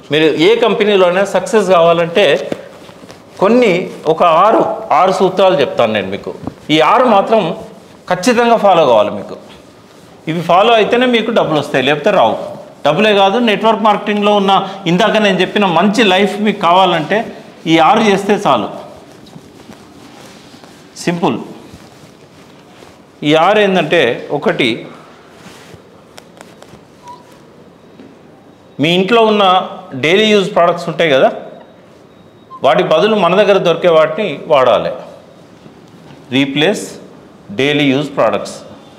మీరు ఏ కంపెనీలోనే సక్సెస్ కావాలంటే ఒక ఆరు సూత్రాలు చెప్తాను నేను మీకు. ఈ 6 మాత్రం ఖచ్చితంగా ఫాలో కావాలి మీకు. ఇవి ఫాలో అయితేనే మీకు డబ్బులు వస్తాయి, లేకపోతే రావు. డబ్బులే కాదు, నెట్వర్క్ మార్కెటింగ్లో ఉన్న ఇందాక నేను చెప్పిన మంచి లైఫ్ మీకు కావాలంటే ఈ 6 చేస్తే చాలు. సింపుల్. ఈ 6 ఏంటంటే, ఒకటి, మీ ఇంట్లో ఉన్న డైలీ యూజ్ ప్రోడక్ట్స్ ఉంటాయి కదా, వాటి బదులు మన దగ్గర దొరికే వాటిని వాడాలి. Replace daily use products.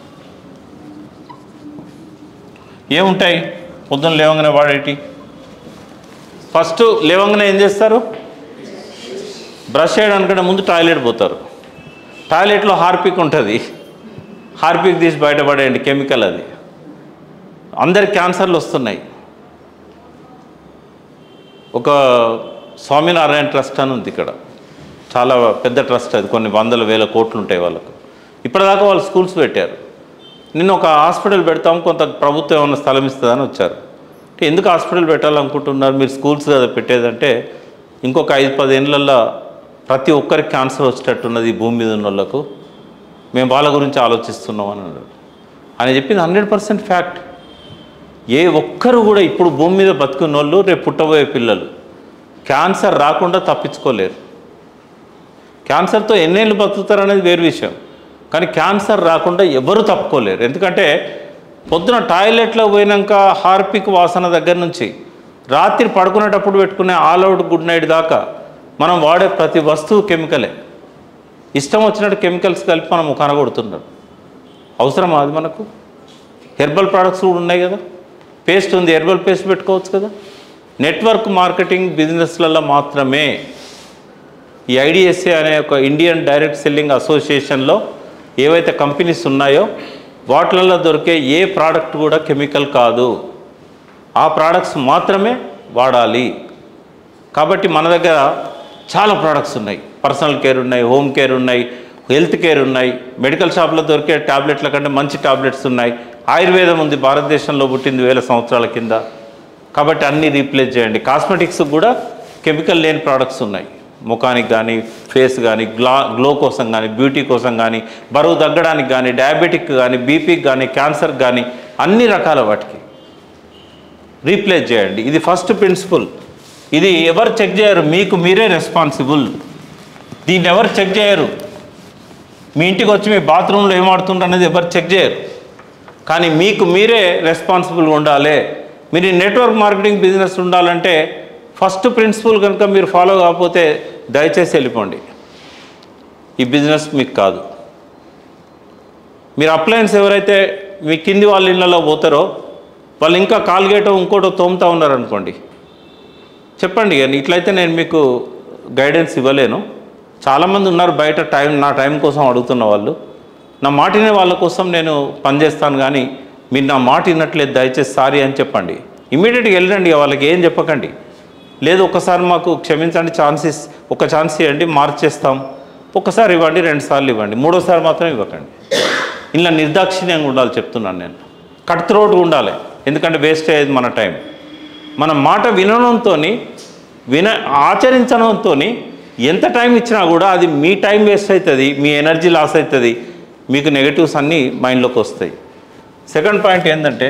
ఏముంటాయి పొద్దున్న లేవగానే వాడేటి? ఫస్ట్ లేవగానే ఏం చేస్తారు? బ్రష్ చేయడానికంటే ముందు టాయిలెట్ పోతారు. టాయిలెట్లో హార్పిక్ ఉంటుంది, హార్పిక్ తీసి బయటపడేయండి, కెమికల్ అది. అందరికి క్యాన్సర్లు వస్తున్నాయి. ఒక స్వామినారాయణ ట్రస్ట్ అని ఉంది ఇక్కడ, చాలా పెద్ద ట్రస్ట్ అది, కొన్ని వందల వేల కోట్లు ఉంటాయి వాళ్ళకు. ఇప్పటిదాకా వాళ్ళు స్కూల్స్ పెట్టారు. నిన్న ఒక హాస్పిటల్ పెడతాం, కొంత ప్రభుత్వం ఏమైనా స్థలం ఇస్తుందని వచ్చారు. అంటే ఎందుకు హాస్పిటల్ పెట్టాలనుకుంటున్నారు మీరు? స్కూల్స్ కదా పెట్టేదంటే, ఇంకొక 5-10 ఏళ్ళల్లో ప్రతి ఒక్కరికి క్యాన్సర్ వచ్చేటట్టున్నది ఈ భూమి మీద ఉన్న వాళ్ళకు, మేము వాళ్ళ గురించి ఆలోచిస్తున్నాం అని అన్నారు. ఆయన చెప్పింది 100% ఫ్యాక్ట్. ఏ ఒక్కరు కూడా ఇప్పుడు భూమి మీద బతుకున్న వాళ్ళు రేపు పుట్టబోయే పిల్లలు క్యాన్సర్ రాకుండా తప్పించుకోలేరు. క్యాన్సర్తో ఎన్నేళ్ళు బతుకుతారు అనేది వేరు విషయం, కానీ క్యాన్సర్ రాకుండా ఎవరు తప్పుకోలేరు. ఎందుకంటే పొద్దున టాయిలెట్లో పోయినాక హార్పిక్ వాసన దగ్గర నుంచి రాత్రి పడుకునేటప్పుడు పెట్టుకునే ఆల్ అవుట్ గుడ్ నైట్ దాకా మనం వాడే ప్రతి వస్తువు కెమికలే. ఇష్టం వచ్చినట్టు కెమికల్స్ కలిపి మనం కనగొడుతున్నారు. అవసరమా అది మనకు? హెర్బల్ ప్రోడక్ట్స్ కూడా ఉన్నాయి కదా, పేస్ట్ ఉంది, హెర్బల్ పేస్ట్ పెట్టుకోవచ్చు కదా. నెట్వర్క్ మార్కెటింగ్ బిజినెస్లలో మాత్రమే ఈ ఐడిఎస్ఏ అనే ఒక ఇండియన్ డైరెక్ట్ సెల్లింగ్ అసోసియేషన్లో ఏవైతే కంపెనీస్ ఉన్నాయో వాటిలలో దొరికే ఏ ప్రోడక్ట్ కూడా కెమికల్ కాదు. ఆ ప్రోడక్ట్స్ మాత్రమే వాడాలి. కాబట్టి మన దగ్గర చాలా ప్రోడక్ట్స్ ఉన్నాయి. పర్సనల్ కేర్ ఉన్నాయి, హోమ్ కేర్ ఉన్నాయి, హెల్త్ కేర్ ఉన్నాయి, మెడికల్ షాప్లో దొరికే ట్యాబ్లెట్ల కంటే మంచి ట్యాబ్లెట్స్ ఉన్నాయి, ఆయుర్వేదం ఉంది, భారతదేశంలో పుట్టింది 1000 సంవత్సరాల కింద. కాబట్టి అన్నీ రీప్లేస్ చేయండి. కాస్మెటిక్స్ కూడా కెమికల్ లేని ప్రోడక్ట్స్ ఉన్నాయి, ముఖానికి కానీ, ఫేస్ కానీ, గ్లో కోసం కానీ, బ్యూటీ కోసం కానీ, బరువు తగ్గడానికి కానీ, డయాబెటిక్ కానీ, బీపీకి కానీ, క్యాన్సర్ కానీ, అన్ని రకాల వాటికి రీప్లేస్ చేయండి. ఇది ఫస్ట్ ప్రిన్సిపల్. ఇది ఎవరు చెక్ చేయరు, మీకు మీరే రెస్పాన్సిబుల్. దీన్ని ఎవరు చెక్ చేయరు. మీ ఇంటికి వచ్చి మీ బాత్రూంలో ఏం ఆడుతుంటారు అనేది ఎవరు చెక్ చేయరు, కానీ మీకు మీరే రెస్పాన్సిబుల్గా ఉండాలి. మీరు నెట్వర్క్ మార్కెటింగ్ బిజినెస్ ఉండాలంటే ఫస్ట్ ప్రిన్సిపల్ కనుక మీరు ఫాలో కాకపోతే దయచేసి వెళ్ళిపోండి. ఈ బిజినెస్ మీకు కాదు. మీరు అప్లయన్స్ ఎవరైతే మీ కింది వాళ్ళ ఇళ్ళలో పోతారో వాళ్ళు ఇంకా కాల్గేటో ఇంకోటో తోముతూ ఉన్నారనుకోండి, చెప్పండి. కానీ ఇట్లయితే నేను మీకు గైడెన్స్ ఇవ్వలేను. చాలామంది ఉన్నారు బయట నా టైం కోసం అడుగుతున్న వాళ్ళు. నా మాట వినే వాళ్ళ కోసం నేను పనిచేస్తాను, కానీ మీరు నా మాట విన్నట్లేదు, దయచేసి సారీ అని చెప్పండి. ఇమీడియట్గా వెళ్ళండి, వాళ్ళకి ఏం చెప్పకండి. లేదు ఒకసారి మాకు క్షమించండి, ఒక ఛాన్స్ ఇవ్వండి, మార్చేస్తాం, ఒకసారి ఇవ్వండి, 2 సార్లు ఇవ్వండి, 3వసారి మాత్రం ఇవ్వకండి. ఇలా నిర్దాక్షిణ్యంగా ఉండాలి చెప్తున్నాను నేను. కట్ త్రోట్గా ఉండాలి, ఎందుకంటే వేస్ట్ అయ్యేది మన టైం. మన మాట వినడంతో ఆచరించడంతో ఎంత టైం ఇచ్చినా కూడా అది మీ టైం వేస్ట్ అవుతుంది, మీ ఎనర్జీ లాస్ అవుతుంది, మీకు నెగటివ్స్ అన్నీ మైండ్లోకి వస్తాయి. సెకండ్ పాయింట్ ఏంటంటే,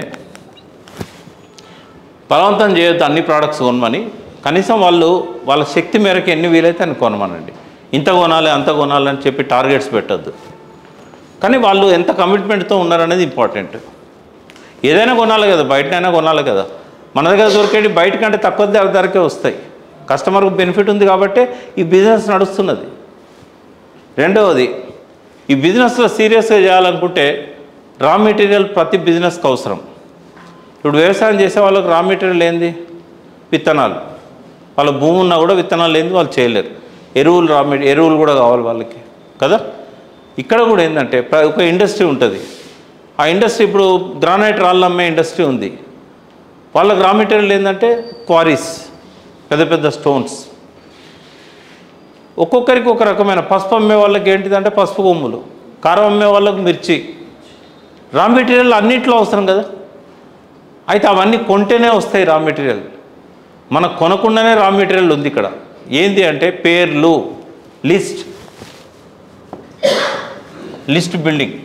బలవంతం చేయొద్దు అన్ని ప్రోడక్ట్స్ కొనమని. కనీసం వాళ్ళ శక్తి మేరకు ఎన్ని వీలైతే అని కొనమనండి. ఇంత కొనాలి అంత కొనాలి అని చెప్పి టార్గెట్స్ పెట్టద్దు. కానీ వాళ్ళు ఎంత కమిట్మెంట్తో ఉన్నారనేది ఇంపార్టెంట్. ఏదైనా కొనాలి కదా, బయటనైనా కొనాలి కదా. మన దగ్గర దొరికేది బయట కంటే తక్కువ ధరకే వస్తాయి. కస్టమర్కు బెనిఫిట్ ఉంది కాబట్టి ఈ బిజినెస్ నడుస్తున్నది. రెండవది, ఈ బిజినెస్లో సీరియస్గా చేయాలనుకుంటే రా మెటీరియల్ ప్రతి బిజినెస్కి అవసరం. ఇప్పుడు వ్యవసాయం చేసే వాళ్ళకి రా మెటీరియల్ ఏంది? విత్తనాలు. వాళ్ళ భూమి ఉన్నా కూడా విత్తనాలు ఏంది వాళ్ళు చేయలేరు. ఎరువులు కూడా కావాలి వాళ్ళకి కదా. ఇక్కడ కూడా ఏంటంటే ఒక ఇండస్ట్రీ ఉంటుంది. ఆ ఇండస్ట్రీ ఇప్పుడు గ్రానైట్ రాళ్ళు అమ్మే ఇండస్ట్రీ ఉంది. వాళ్ళకి రా మెటీరియల్ ఏంటంటే క్వారీస్, పెద్ద పెద్ద స్టోన్స్. ఒక్కొక్కరికి ఒక రకమైన. పసుపు అమ్మే వాళ్ళకి ఏంటిదంటే పసుపు కొమ్ములు, కారం అమ్మే వాళ్ళకి మిర్చి. రా మెటీరియల్ అన్నింటిలో అవసరం కదా. అయితే అవన్నీ కొంటేనే వస్తాయి రా మెటీరియల్. మనకు కొనకుండానే రా మెటీరియల్ ఉంది ఇక్కడ. ఏంటి అంటే పేర్లు, లిస్ట్ బిల్డింగ్.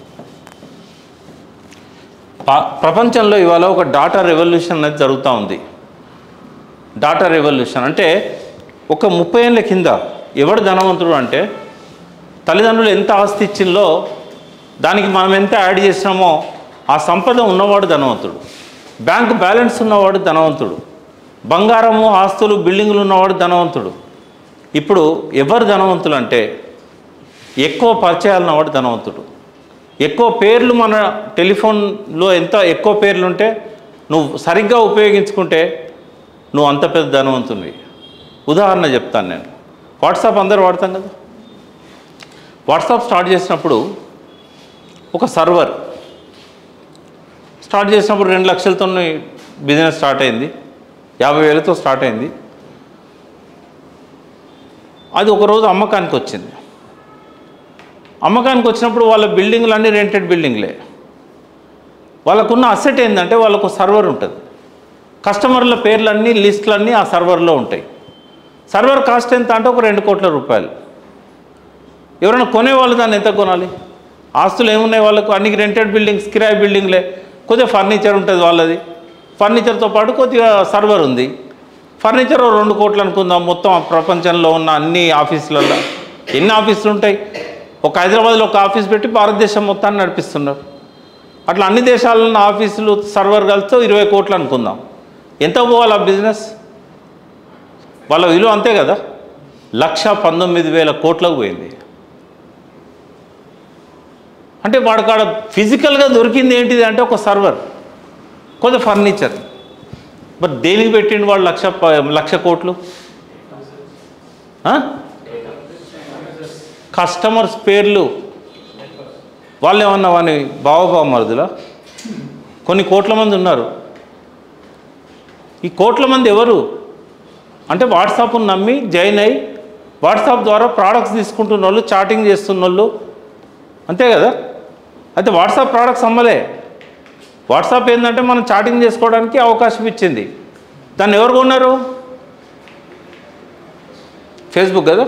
ప్రపంచంలో ఇవాళ ఒక డాటా రెవల్యూషన్ అనేది జరుగుతూ ఉంది. డాటా రెవల్యూషన్ అంటే ఒక 30 ఏళ్ళ కింద ఎవడు ధనవంతుడు అంటే తల్లిదండ్రులు ఎంత ఆస్తి ఇచ్చిందో దానికి మనం ఎంత యాడ్ చేసినామో ఆ సంపద ఉన్నవాడు ధనవంతుడు, బ్యాంకు బ్యాలెన్స్ ఉన్నవాడు ధనవంతుడు, బంగారము ఆస్తులు బిల్డింగులు ఉన్నవాడు ధనవంతుడు. ఇప్పుడు ఎవరు ధనవంతులు అంటే ఎక్కువ పరిచయాలు ఉన్నవాడు ధనవంతుడు. ఎక్కువ పేర్లు మన టెలిఫోన్లో ఎంత ఎక్కువ పేర్లు ఉంటే నువ్వు సరిగ్గా ఉపయోగించుకుంటే నువ్వు అంత పెద్ద ధనవంతునివి. ఉదాహరణ చెప్తాను నేను. వాట్సాప్ అందరూ వాడతాం కదా. వాట్సాప్ స్టార్ట్ చేసినప్పుడు ఒక సర్వర్ స్టార్ట్ చేసినప్పుడు 2 లక్షలతో బిజినెస్ స్టార్ట్ అయింది, 50,000తో స్టార్ట్ అయింది. అది ఒకరోజు అమ్మకానికి వచ్చింది. అమ్మకానికి వచ్చినప్పుడు వాళ్ళ బిల్డింగ్లన్నీ రెంటెడ్ బిల్డింగ్లే. వాళ్ళకున్న అసెట్ ఏంటంటే వాళ్ళకు సర్వర్ ఉంటుంది. కస్టమర్ల పేర్లన్నీ లిస్టులన్నీ ఆ సర్వర్లో ఉంటాయి. సర్వర్ కాస్ట్ ఎంత అంటే ఒక 2 కోట్ల రూపాయలు. ఎవరైనా కొనేవాళ్ళు దాన్ని ఎంత కొనాలి? ఆస్తులు ఏమున్నాయి వాళ్ళకు? అన్ని రెంటెడ్ బిల్డింగ్స్, కిరాయి బిల్డింగ్లే. కొద్దిగా ఫర్నిచర్ ఉంటుంది వాళ్ళది, ఫర్నిచర్తో పాటు కొద్దిగా సర్వర్ ఉంది. ఫర్నిచర్ 2 కోట్లు అనుకుందాం. మొత్తం ప్రపంచంలో ఉన్న అన్ని ఆఫీసులలో ఎన్ని ఆఫీసులు ఉంటాయి? ఒక హైదరాబాద్లో ఒక ఆఫీస్ పెట్టి భారతదేశం మొత్తాన్ని నడిపిస్తున్నారు. అట్లా అన్ని దేశాలలో ఉన్న ఆఫీసులు సర్వర్ కలిస్తే 20 కోట్లు అనుకుందాం. ఎంత పోవాలి ఆ బిజినెస్? వాళ్ళ విలువ అంతే కదా, 1,19,000 కోట్లకు పోయింది. అంటే వాడికాడ ఫిజికల్గా దొరికింది ఏంటిది అంటే ఒక సర్వర్, కొంత ఫర్నిచర్. బట్ దేనికి పెట్టిండు వాడు 1,00,000 కోట్లు? కస్టమర్స్ పేర్లు. వాళ్ళు ఏమన్నా వాని బావమరుదులా? కొన్ని కోట్ల మంది ఉన్నారు. ఈ కోట్ల మంది ఎవరు అంటే వాట్సాప్ను నమ్మి జాయిన్ అయ్యి వాట్సాప్ ద్వారా ప్రోడక్ట్స్ తీసుకుంటున్న వాళ్ళు, చాటింగ్ చేస్తున్న వాళ్ళు, అంతే కదా. అయితే వాట్సాప్ ప్రోడక్ట్స్ అమ్మలే. వాట్సాప్ ఏంటంటే మనం చాటింగ్ చేసుకోవడానికి అవకాశం ఇచ్చింది. దాన్ని ఎవరు కొన్నారు? ఫేస్బుక్ కదా.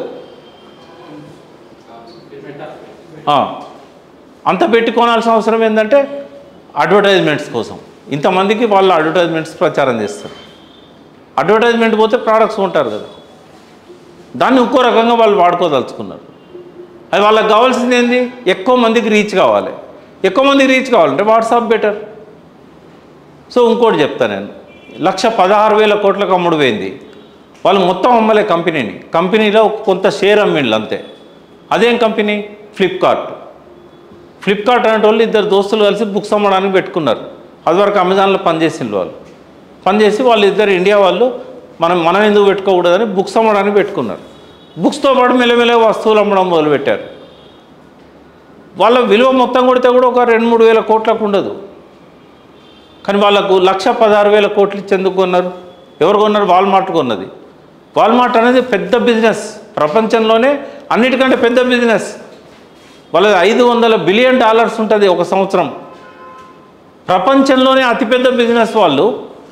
అంత పెట్టి కొనాల్సిన అవసరం ఏంటంటే అడ్వర్టైజ్మెంట్స్ కోసం. ఇంతమందికి వాళ్ళు అడ్వర్టైజ్మెంట్స్ ప్రచారం చేస్తారు. అడ్వర్టైజ్మెంట్ పోతే ప్రోడక్ట్స్ ఉంటారు కదా, దాన్ని ఇంకో రకంగా వాళ్ళు వాడుకోదలుచుకున్నారు. అది వాళ్ళకి కావాల్సింది ఏంది? ఎక్కువ మందికి రీచ్ కావాలి. ఎక్కువ మందికి రీచ్ కావాలంటే వాట్సాప్ బెటర్. సో ఇంకోటి చెప్తాను నేను, 1,16,000 కోట్లకు అమ్ముడు పోయింది. వాళ్ళు మొత్తం అమ్మలే కంపెనీని, కంపెనీలో కొంత షేర్ అమ్మిండ్లు అంతే. అదేం కంపెనీ? ఫ్లిప్కార్ట్. ఫ్లిప్కార్ట్ అనే వాళ్ళు 2 దోస్తులు కలిసి బుక్స్ అమ్మడానికి పెట్టుకున్నారు. అదివరకు అమెజాన్లో పనిచేసిండ్రు. వాళ్ళు పనిచేసి వాళ్ళిద్దరు ఇండియా వాళ్ళు మనం ఎందుకు పెట్టుకోకూడదని బుక్స్ అమ్మడానికి పెట్టుకున్నారు. బుక్స్తో పాటు మెల్లమెల్ల వస్తువులు అమ్మడం మొదలుపెట్టారు. వాళ్ళ విలువ మొత్తం కొడితే కూడా ఒక 2-3 వేల కోట్లకు ఉండదు. కానీ వాళ్ళకు 1,16,000 కోట్లు ఇచ్చి ఎందుకు కొన్నారు? ఎవరు కొన్నారు? వాల్మార్ట్ కొన్నది. వాల్మార్ట్ అనేది పెద్ద బిజినెస్, ప్రపంచంలోనే అన్నిటికంటే పెద్ద బిజినెస్. వాళ్ళది $500 బిలియన్ ఉంటుంది ఒక సంవత్సరం. ప్రపంచంలోనే అతిపెద్ద బిజినెస్ వాళ్ళు.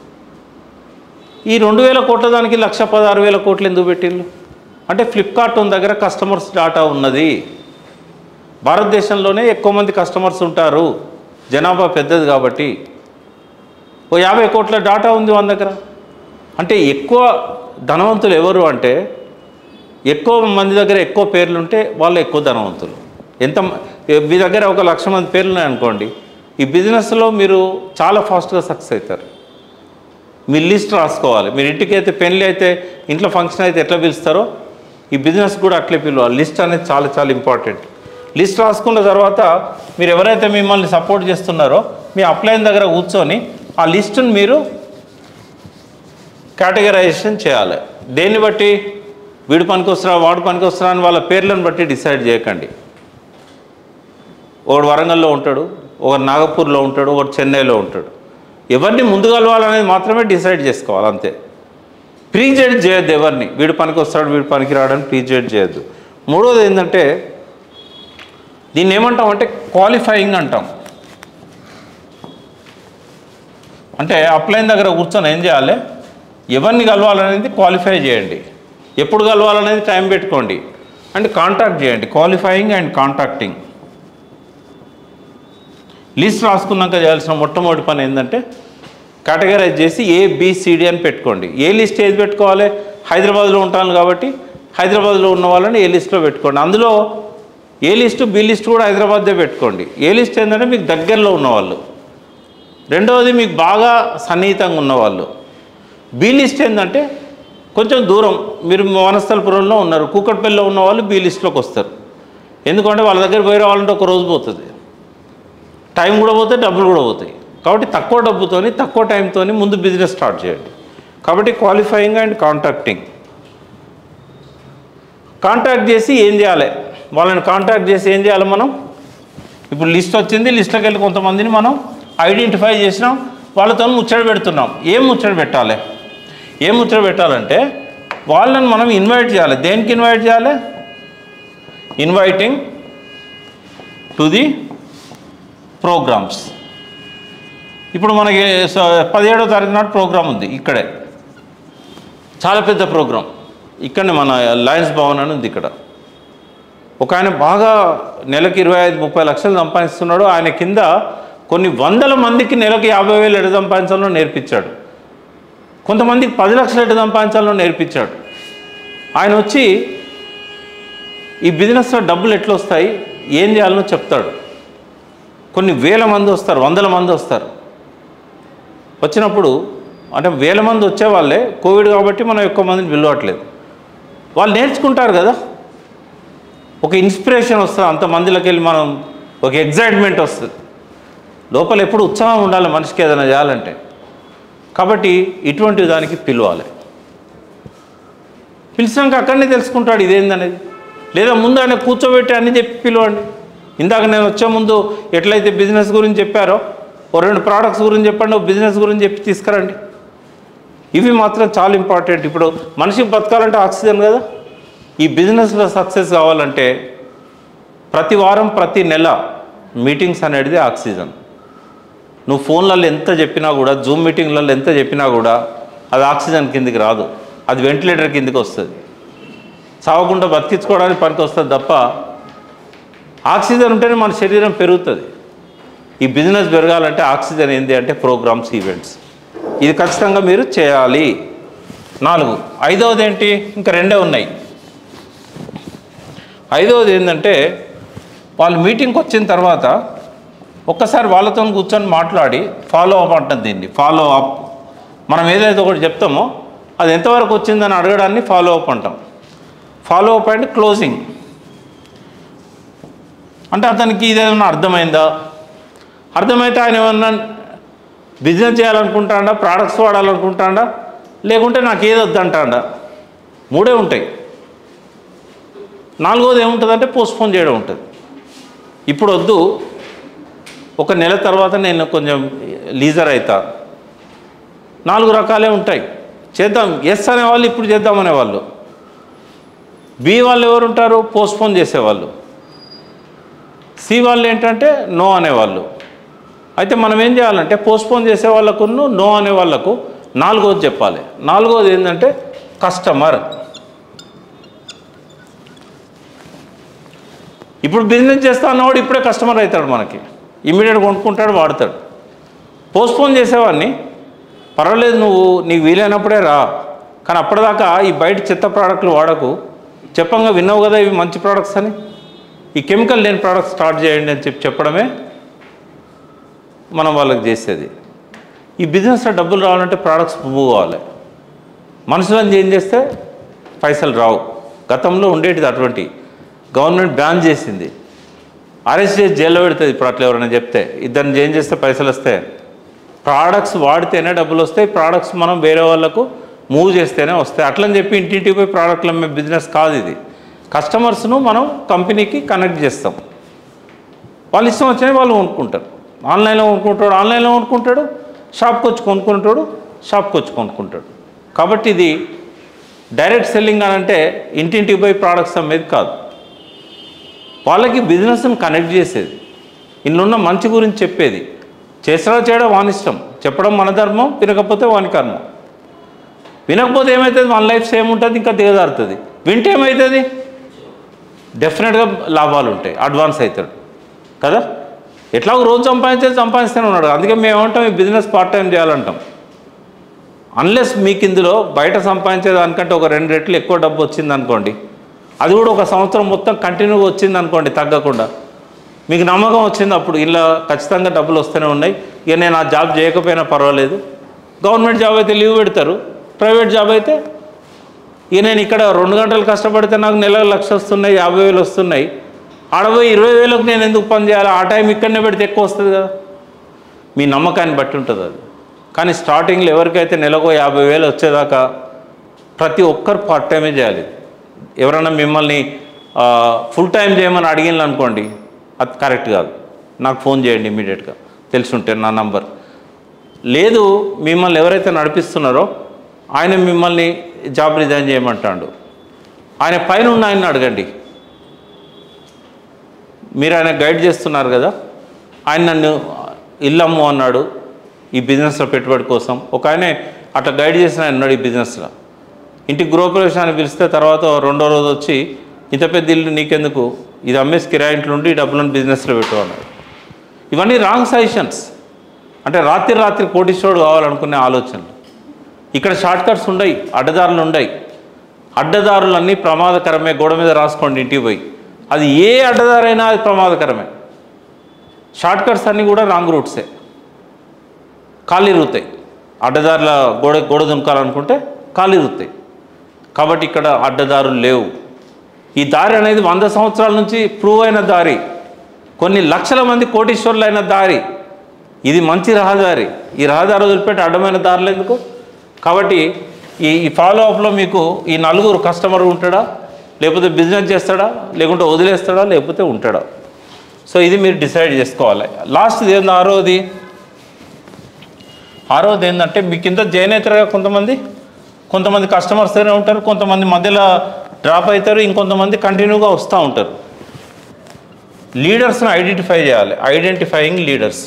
ఈ 2,000 కోట్ల దానికి 1,16,000 కోట్లు ఎందుకు పెట్టిళ్ళు అంటే ఫ్లిప్కార్ట్ దగ్గర కస్టమర్స్ డాటా ఉన్నది. భారతదేశంలోనే ఎక్కువ మంది కస్టమర్స్ ఉంటారు, జనాభా పెద్దది కాబట్టి. ఓ 50 కోట్ల డాటా ఉంది మన దగ్గర. అంటే ఎక్కువ ధనవంతులు ఎవరు అంటే ఎక్కువ మంది దగ్గర ఎక్కువ పేర్లు ఉంటే వాళ్ళు ఎక్కువ ధనవంతులు. మీ దగ్గర ఒక 1,00,000 మంది పేర్లు ఉన్నాయనుకోండి, ఈ బిజినెస్లో మీరు చాలా ఫాస్ట్గా సక్సెస్ అవుతారు. మీ లిస్ట్ రాసుకోవాలి. మీరు ఇంటికి అయితే పెళ్ళి అయితే ఇంట్లో ఫంక్షన్ అయితే ఎట్లా పిలుస్తారో ఈ బిజినెస్ కూడా అట్లే పిలవాలి. లిస్ట్ అనేది చాలా చాలా ఇంపార్టెంట్. లిస్ట్ రాసుకున్న తర్వాత మీరు ఎవరైతే మిమ్మల్ని సపోర్ట్ చేస్తున్నారో మీ అప్లైన్ దగ్గర కూర్చొని ఆ లిస్టును మీరు కేటగరైజేషన్ చేయాలి. దేన్ని బట్టి? వీడు పనికొస్తున్నా వాడు పనికొస్తున్నా అని వాళ్ళ పేర్లను బట్టి డిసైడ్ చేయకండి. ఒకడు వరంగల్లో ఉంటాడు, ఒకడు నాగపూర్లో ఉంటాడు, ఒకడు చెన్నైలో ఉంటాడు. ఎవరిని ముందు కలవాలనేది మాత్రమే డిసైడ్ చేసుకోవాలి అంతే. ప్రీజెడ్ చేయొద్దు ఎవరిని, వీడు పనికి వస్తాడు వీడు పనికి రావడానికి ప్రీజెడ్ చేయొద్దు. మూడోది ఏంటంటే దీన్ని ఏమంటామంటే క్వాలిఫైయింగ్ అంటాం. అంటే అప్లైన్ దగ్గర కూర్చొని ఏం చేయాలి? ఎవరిని కలవాలనేది క్వాలిఫై చేయండి, ఎప్పుడు కలవాలనేది టైం పెట్టుకోండి, అండ్ కాంటాక్ట్ చేయండి. Qualifying and contacting. లిస్ట్ రాసుకున్నాక చేయాల్సిన మొట్టమొదటి పని ఏంటంటే కేటగరైజ్ చేసి ABCD అని పెట్టుకోండి. ఏ లిస్ట్ ఏది పెట్టుకోవాలి? హైదరాబాద్లో ఉంటాను కాబట్టి హైదరాబాద్లో ఉన్న వాళ్ళని ఏ లిస్ట్లో పెట్టుకోండి. అందులో ఏ లిస్టు B లిస్ట్ కూడా హైదరాబాద్దే పెట్టుకోండి. ఏ లిస్ట్ ఏంటంటే మీకు దగ్గరలో ఉన్నవాళ్ళు. రెండవది మీకు బాగా సన్నిహితంగా ఉన్నవాళ్ళు. B లిస్ట్ ఏంటంటే కొంచెం దూరం, మీరు వనస్థలపురంలో ఉన్నారు, కూకట్పల్లిలో ఉన్న వాళ్ళు B లిస్ట్లోకి వస్తారు. ఎందుకంటే వాళ్ళ దగ్గర పోయి రావాలంటే ఒక రోజు పోతుంది, టైం కూడా పోతాయి, డబ్బులు కూడా పోతాయి. కాబట్టి తక్కువ డబ్బుతోని తక్కువ టైంతోని ముందు బిజినెస్ స్టార్ట్ చేయండి. కాబట్టి క్వాలిఫైయింగ్ అండ్ కాంటాక్టింగ్. కాంటాక్ట్ చేసి ఏం చేయాలి? వాళ్ళని కాంటాక్ట్ చేసి ఏం చేయాలి? మనం ఇప్పుడు లిస్ట్ వచ్చింది, లిస్ట్లోకి వెళ్ళి కొంతమందిని మనం ఐడెంటిఫై చేసినాం, వాళ్ళతో ముచ్చట పెడుతున్నాం. ఏం ముచ్చట పెట్టాలి? ఏం ముచ్చట పెట్టాలంటే వాళ్ళని మనం ఇన్వైట్ చేయాలి. దేనికి ఇన్వైట్ చేయాలి? Inviting to the programmes. ఇప్పుడు మనకి 17వ తారీఖు నాడు ప్రోగ్రామ్ ఉంది ఇక్కడే, చాలా పెద్ద ప్రోగ్రాం. ఇక్కడనే మన లయన్స్ భవన్ అని ఉంది. ఇక్కడ ఒక ఆయన బాగా నెలకి 25-30 లక్షలు సంపాదిస్తున్నాడు. ఆయన కింద కొన్ని వందల మందికి నెలకి 50,000 ఎటు సంపాదించాలో నేర్పించాడు. కొంతమందికి 10 లక్షలు ఎటు సంపాదించాలో నేర్పించాడు. ఆయన వచ్చి ఈ బిజినెస్లో డబ్బులు ఎట్లా వస్తాయి, ఏం చేయాలనో చెప్తాడు. కొన్ని వేల మంది వస్తారు, వందల మంది వస్తారు. వచ్చినప్పుడు అంటే వేల మంది వచ్చేవాళ్ళే, కోవిడ్ కాబట్టి మనం ఎక్కువ మందిని పిలవట్లేదు. వాళ్ళు నేర్చుకుంటారు కదా, ఒక ఇన్స్పిరేషన్ వస్తుంది. అంతమందిలోకి వెళ్ళి మనం ఒక ఎగ్జైట్మెంట్ వస్తుంది. లోపల ఎప్పుడు ఉత్సాహం ఉండాలి మనిషికి ఏదైనా చేయాలంటే. కాబట్టి ఇటువంటి దానికి పిలవాలి. పిలిచినాక అక్కడనే తెలుసుకుంటాడు ఇదేందనేది. లేదా ముందు ఆయన కూర్చోబెట్టి అన్నీ చెప్పి పిలవండి. ఇందాక నేను వచ్చే ముందు ఎట్లయితే బిజినెస్ గురించి చెప్పారో, ఓ 2 ప్రోడక్ట్స్ గురించి చెప్పండి, ఓ బిజినెస్ గురించి చెప్పి తీసుకురండి. ఇవి మాత్రం చాలా ఇంపార్టెంట్. ఇప్పుడు మనిషికి బతకాలంటే ఆక్సిజన్ కదా. ఈ బిజినెస్లో సక్సెస్ కావాలంటే ప్రతి వారం ప్రతి నెల మీటింగ్స్ అనేది ఆక్సిజన్. నువ్వు ఫోన్లలో ఎంత చెప్పినా కూడా, జూమ్ మీటింగ్లలో ఎంత చెప్పినా కూడా అది ఆక్సిజన్ కిందికి రాదు, అది వెంటిలేటర్ కిందికి వస్తుంది. చావకుండా బతికించుకోవడానికి పనికి వస్తుంది తప్ప ఆక్సిజన్ ఉంటేనే మన శరీరం పెరుగుతుంది. ఈ బిజినెస్ పెరగాలంటే ఆక్సిజన్ ఏంటి అంటే ప్రోగ్రామ్స్, ఈవెంట్స్. ఇది ఖచ్చితంగా మీరు చేయాలి. 4. 5వది ఏంటి? ఇంకా 2 ఉన్నాయి. 5వది ఏంటంటే వాళ్ళు మీటింగ్కి వచ్చిన తర్వాత ఒక్కసారి వాళ్ళతో కూర్చొని మాట్లాడి ఫాలో అప్ అంటుంది. దీన్ని ఫాలో అప్. మనం ఏదైతే ఒకటి చెప్తామో అది ఎంతవరకు వచ్చిందని అడగడాన్ని ఫాలో అప్ అంటాం. ఫాలో అప్ అండ్ క్లోజింగ్ అంటే అతనికి ఇదేమన్నా అర్థమైందా, అర్థమైతే ఆయన ఏమన్నా బిజినెస్ చేయాలనుకుంటాడా, ప్రోడక్ట్స్ వాడాలనుకుంటాడా, లేకుంటే నాకు ఏది వద్దంటాడా. 3 ఉంటాయి. 4వది ఏముంటుందంటే పోస్ట్పోన్ చేయడం ఉంటుంది. ఇప్పుడు వద్దు, ఒక నెల తర్వాత నేను కొంచెం లీజర్ అవుతా. 4 రకాలే ఉంటాయి. చేద్దాం ఎస్ అనేవాళ్ళు, ఇప్పుడు చేద్దామనేవాళ్ళు. బి వాళ్ళు ఎవరు ఉంటారు? పోస్ట్పోన్ చేసేవాళ్ళు. సి వాళ్ళు ఏంటంటే నో అనేవాళ్ళు. అయితే మనం ఏం చేయాలంటే పోస్ట్పోన్ చేసే వాళ్ళకు నో అనే వాళ్ళకు 4వది చెప్పాలి. 4వది ఏంటంటే కస్టమర్. ఇప్పుడు బిజినెస్ చేస్తా అన్నవాడు ఇప్పుడే కస్టమర్ అవుతాడు, మనకి ఇమ్మీడియట్గా కొనుక్కుంటాడు, వాడతాడు. పోస్ట్పోన్ చేసేవాడిని పర్వాలేదు, నువ్వు నీకు వీలైనప్పుడే రా, కానీ అప్పటిదాకా ఈ బయట చెత్త ప్రోడక్ట్లు వాడకు, చెప్పంగా విన్నావు కదా ఇవి మంచి ప్రోడక్ట్స్ అని, ఈ కెమికల్ లేని ప్రోడక్ట్స్ స్టార్ట్ చేయండి అని చెప్పడమే మనం వాళ్ళకి చేసేది. ఈ బిజినెస్లో డబ్బులు రావాలంటే ప్రోడక్ట్స్ మూవ్ కావాలి. మనుషులను చేంజ్ చేస్తే పైసలు రావు. గతంలో ఉండేటిది అటువంటి. గవర్నమెంట్ బ్యాన్ చేసింది, అరెస్ట్ చేసి జైల్లో పెడుతుంది. ఇప్పుడు అట్లా ఎవరైనా చెప్తే ఇద్దరిని చేంజ్ చేస్తే పైసలు వస్తాయి. ప్రోడక్ట్స్ వాడితేనే డబ్బులు వస్తాయి. ప్రోడక్ట్స్ మనం వేరే వాళ్ళకు మూవ్ చేస్తేనే వస్తాయి. అట్లని చెప్పి ఇంటింటికి పోయి ప్రోడక్ట్లు అమ్మే బిజినెస్ కాదు ఇది. కస్టమర్స్ను మనం కంపెనీకి కనెక్ట్ చేస్తాం. వాళ్ళు ఇష్టం వచ్చినవి వాళ్ళు కొనుక్కుంటారు. ఆన్లైన్లో కొనుక్కుంటాడు, ఆన్లైన్లో కొనుక్కుంటాడు, షాప్కి వచ్చి కొనుక్కుంటాడు, షాప్కి వచ్చి కొనుక్కుంటాడు. కాబట్టి ఇది డైరెక్ట్ సెల్లింగ్ అని అంటే ఇంటింటికి పోయి ప్రోడక్ట్స్ అమ్మేది కాదు. వాళ్ళకి బిజినెస్ని కనెక్ట్ చేసేది, ఇన్నున్న మంచి గురించి చెప్పేది. చేసడా చేయడం వాని ఇష్టం, చెప్పడం మన ధర్మం, వినకపోతే వాని కర్మం. వినకపోతే ఏమవుతుంది, మన లైఫ్ సేమ్ ఉంటుంది, ఇంకా దిగజారుతుంది. వింటే ఏమవుతుంది, డెఫినెట్గా లాభాలు ఉంటాయి, అడ్వాన్స్ అవుతాడు కదా. ఎట్లా రోజు సంపాదిస్తూనే ఉన్నాడు. అందుకే మేము ఏమంటాం, ఈ బిజినెస్ పార్ట్ టైం చేయాలంటాం. అన్లెస్ మీకు ఇందులో బయట సంపాదించే దానికంటే ఒక 2 రెట్లు ఎక్కువ డబ్బు వచ్చింది అనుకోండి, అది కూడా ఒక సంవత్సరం మొత్తం కంటిన్యూగా వచ్చింది అనుకోండి తగ్గకుండా, మీకు నమ్మకం వచ్చింది, అప్పుడు ఇలా ఖచ్చితంగా డబ్బులు వస్తూనే ఉన్నాయి. ఇక నేను ఆ జాబ్ చేయకపోయినా పర్వాలేదు. గవర్నమెంట్ జాబ్ అయితే లీవ్ పెడతారు, ప్రైవేట్ జాబ్ అయితే ఇక నేను ఇక్కడ 2 గంటలు కష్టపడితే నాకు నెలకు 1,00,000 వస్తున్నాయి, 50,000 వస్తున్నాయి. ఆడపోయి 20,000కు నేను ఎందుకు పని చేయాలి, ఆ టైం ఇక్కడనే పెడితే ఎక్కువ వస్తుంది కదా. మీ నమ్మకాన్ని బట్టి ఉంటుంది అది. కానీ స్టార్టింగ్లో ఎవరికైతే నెలకు 50,000 వచ్చేదాకా ప్రతి ఒక్కరు పార్ట్ టైమే చేయాలి. ఎవరైనా మిమ్మల్ని ఫుల్ టైం చేయమని అడిగిన అనుకోండి, అది కరెక్ట్ కాదు. నాకు ఫోన్ చేయండి ఇమీడియట్గా, తెలిసి ఉంటే నా నంబర్. లేదు, మిమ్మల్ని ఎవరైతే నడిపిస్తున్నారో ఆయన మిమ్మల్ని జాబ్ రిజైన్ చేయమంటాడు, ఆయన పైన ఉన్న ఆయన్ని అడగండి. మీరు ఆయన గైడ్ చేస్తున్నారు కదా, ఆయన నన్ను ఇల్లమ్ము అన్నాడు ఈ బిజినెస్లో పెట్టుబడి కోసం. ఒక ఆయన అట్లా గైడ్ చేసిన ఆయన ఉన్నాడు ఈ బిజినెస్లో. ఇంటికి గృహప్రవేశాన్ని పిలిస్తే తర్వాత 2వ రోజు వచ్చి, ఇంత పెద్ద ఇల్లు నీకెందుకు, ఇది అమ్మేసి కిరాయి ఇంట్లో ఉండి ఈ డబ్బులను బిజినెస్లో పెట్టుకున్నాడు. ఇవన్నీ రాంగ్ సజెషన్స్. అంటే రాత్రి కోటీశ్వరుడు కావాలనుకునే ఆలోచనలు. ఇక్కడ షార్ట్ కట్స్ ఉండయి, అడ్డదారులు ఉండయి. అడ్డదారులన్నీ ప్రమాదకరమే, గోడ మీద రాసుకోండి ఇంటికి పోయి. అది ఏ అడ్డదారైనా అది ప్రమాదకరమే. షార్ట్ కట్స్ అన్నీ కూడా రాంగ్ రూట్సే, కాళ్ళు ఇరుగుతాయి. అడ్డదారుల గోడ దుంకాలనుకుంటే కాళ్ళు ఇరుగుతాయి. కాబట్టి ఇక్కడ అడ్డదారులు లేవు. ఈ దారి అనేది 100 సంవత్సరాల నుంచి ప్రూవ్ అయిన దారి, కొన్ని లక్షల మంది కోటీశ్వరులైన దారి. ఇది మంచి రహదారి. ఈ రహదారి వదిలిపెట్టి అడ్డమైన దారులు ఎందుకు? కాబట్టి ఈ ఫాలో అప్లో మీకు ఈ 4 కస్టమర్ ఉంటాడా, లేకపోతే బిజినెస్ చేస్తాడా, లేకుంటే వదిలేస్తాడా, లేకపోతే ఉంటాడా. సో ఇది మీరు డిసైడ్ చేసుకోవాలి. లాస్ట్ది ఏంది, ఆరోది ఏంటంటే, మీ కింద జాయిన్ అవుతారుగా కొంతమంది కస్టమర్స్ అయినా ఉంటారు, కొంతమంది మధ్యలో డ్రాప్ అవుతారు, ఇంకొంతమంది కంటిన్యూగా వస్తూ ఉంటారు. లీడర్స్ని ఐడెంటిఫై చేయాలి, ఐడెంటిఫైయింగ్ లీడర్స్.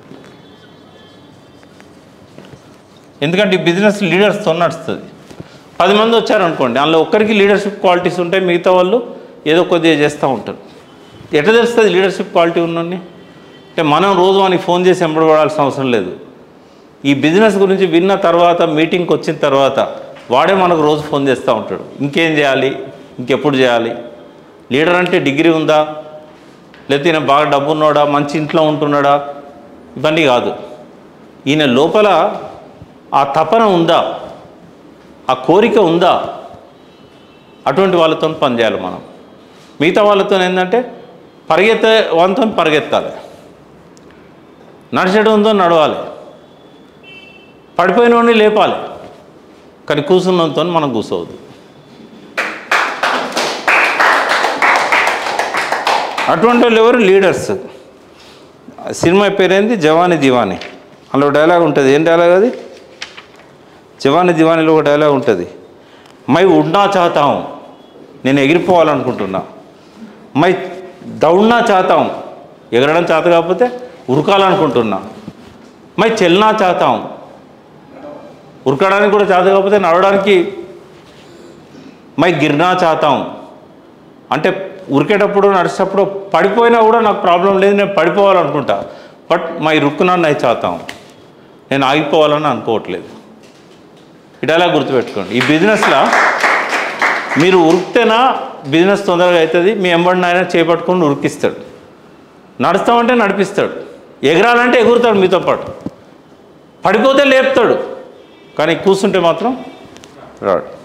ఎందుకంటే ఈ బిజినెస్ లీడర్స్తో నడుస్తుంది. 10 మంది వచ్చారనుకోండి, అందులో ఒక్కరికి లీడర్షిప్ క్వాలిటీస్ ఉంటాయి, మిగతా వాళ్ళు ఏదో కొద్దిగా చేస్తూ ఉంటారు. ఎట్లా తెలుస్తుంది లీడర్షిప్ క్వాలిటీ ఉన్నోని? అంటే మనం రోజు మనకి ఫోన్ చేసి ఎంబడబడాల్సిన అవసరం లేదు. ఈ బిజినెస్ గురించి విన్న తర్వాత, మీటింగ్కి వచ్చిన తర్వాత వాడే మనకు రోజు ఫోన్ చేస్తూ ఉంటాడు, ఇంకేం చేయాలి, ఇంకెప్పుడు చేయాలి. లీడర్ అంటే డిగ్రీ ఉందా, లేకపోతే ఈయన బాగా డబ్బు ఉన్నాడా, మంచి ఇంట్లో ఉంటున్నాడా, ఇవన్నీ కాదు. ఈయన లోపల ఆ తపన ఉందా, ఆ కోరిక ఉందా, అటువంటి వాళ్ళతో పనిచేయాలి మనం. మిగతా వాళ్ళతో ఏంటంటే పరిగెత్తే వాళ్ళతో పరిగెత్తాలి, నడిచేటంతో నడవాలి, పడిపోయిన వాడిని లేపాలి, కానీ కూర్చున్నంతో మనం కూర్చోవద్దు. అటువంటి వాళ్ళు ఎవరు? లీడర్స్. సినిమా పేరేంది? జవానీ దివానీ. అందులో డైలాగ్ ఉంటుంది. ఏం డైలాగ్ అది? జవానీ దివానీలో ఒక డైలాగ్ ఉంటుంది. మై ఉడ్నా చాతాం, నేను ఎగిరిపోవాలనుకుంటున్నా. మై దౌడ్నా చాతాం, ఎగరడం చేత కాకపోతే ఉరకాలనుకుంటున్నా. మై చెల్నా చాతాం, ఉరకడానికి కూడా చేత కాకపోతే నడవడానికి. మై గిర్నా చాతాం, అంటే ఉరికేటప్పుడు నడిచేటప్పుడు పడిపోయినా కూడా నాకు ప్రాబ్లం లేదు, నేను పడిపోవాలనుకుంటా. బట్ మై రుక్కునా నై చాతాం, నేను ఆగిపోవాలని అనుకోవట్లేదు. ఇటలా గుర్తుపెట్టుకోండి. ఈ బిజినెస్లో మీరు ఉరికితేనా బిజినెస్ తొందరగా అవుతుంది. మీ ఎంబడిని ఆయన చేపట్టుకొని ఉరికిస్తాడు, నడుస్తామంటే నడిపిస్తాడు, ఎగరాలంటే ఎగురుతాడు మీతో పాటు, పడిపోతే లేపుతాడు, కానీ కూర్చుంటే మాత్రం రాడు.